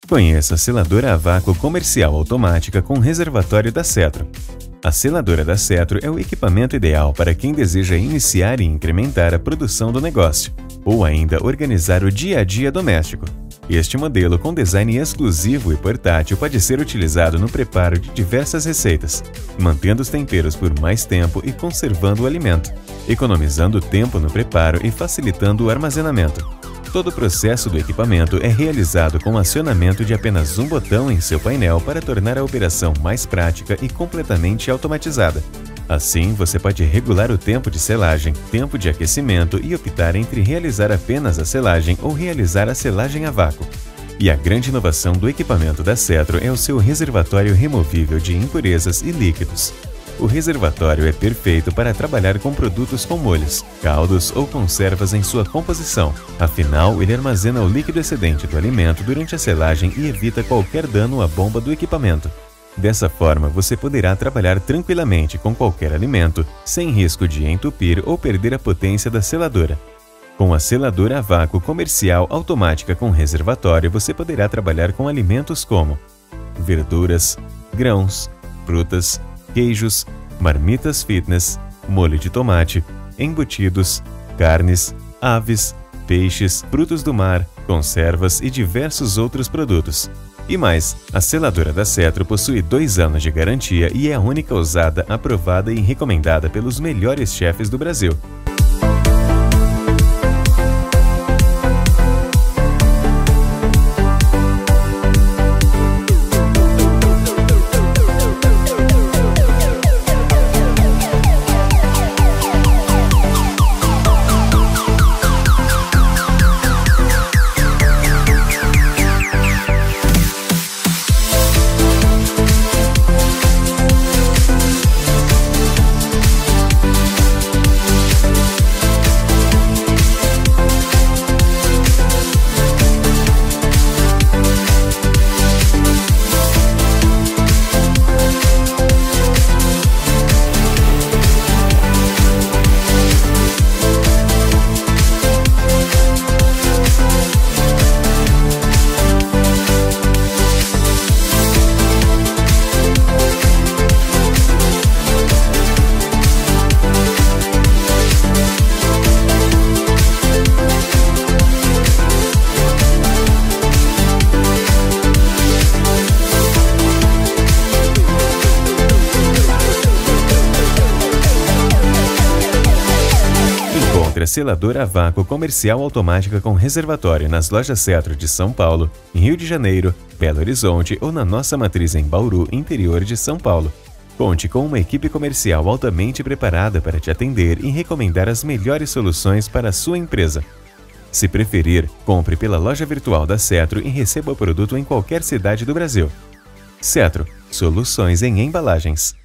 Conheça a seladora a vácuo comercial automática com reservatório da Cetro. A seladora da Cetro é o equipamento ideal para quem deseja iniciar e incrementar a produção do negócio, ou ainda organizar o dia a dia doméstico. Este modelo com design exclusivo e portátil pode ser utilizado no preparo de diversas receitas, mantendo os temperos por mais tempo e conservando o alimento, economizando tempo no preparo e facilitando o armazenamento. Todo o processo do equipamento é realizado com acionamento de apenas um botão em seu painel para tornar a operação mais prática e completamente automatizada. Assim, você pode regular o tempo de selagem, tempo de aquecimento e optar entre realizar apenas a selagem ou realizar a selagem a vácuo. E a grande inovação do equipamento da Cetro é o seu reservatório removível de impurezas e líquidos. O reservatório é perfeito para trabalhar com produtos com molhos, caldos ou conservas em sua composição. Afinal, ele armazena o líquido excedente do alimento durante a selagem e evita qualquer dano à bomba do equipamento. Dessa forma, você poderá trabalhar tranquilamente com qualquer alimento, sem risco de entupir ou perder a potência da seladora. Com a seladora a vácuo comercial automática com reservatório, você poderá trabalhar com alimentos como verduras, grãos, frutas, queijos, marmitas fitness, molho de tomate, embutidos, carnes, aves, peixes, frutos do mar, conservas e diversos outros produtos. E mais, a seladora da Cetro possui 2 anos de garantia e é a única usada, aprovada e recomendada pelos melhores chefes do Brasil. A seladora a vácuo comercial automática com reservatório nas lojas Cetro de São Paulo, Rio de Janeiro, Belo Horizonte ou na nossa matriz em Bauru, interior de São Paulo. Conte com uma equipe comercial altamente preparada para te atender e recomendar as melhores soluções para a sua empresa. Se preferir, compre pela loja virtual da Cetro e receba o produto em qualquer cidade do Brasil. Cetro, soluções em embalagens.